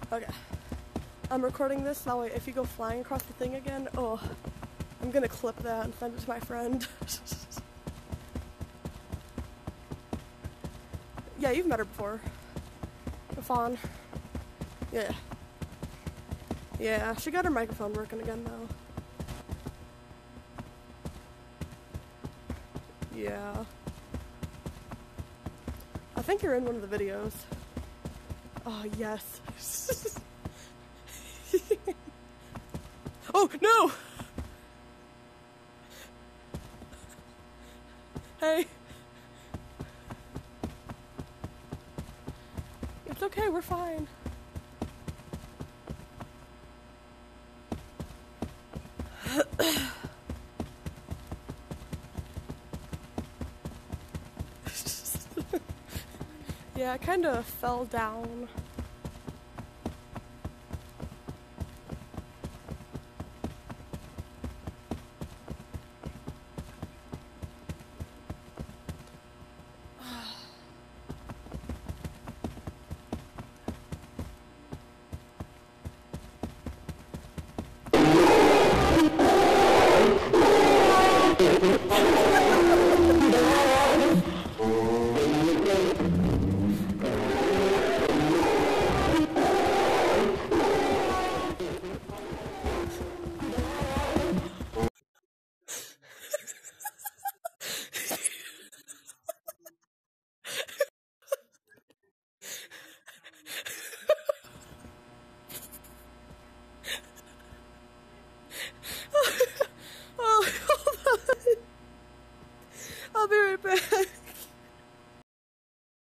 Okay. I'm recording this, that way if you go flying across the thing again, oh, I'm gonna clip that and send it to my friend. Yeah, you've met her before. Fawn. Yeah. Yeah, she got her microphone working again though. Yeah. I think you're in one of the videos. Oh, yes. Oh, no! Hey. It's okay, we're fine. Yeah, I kind of fell down.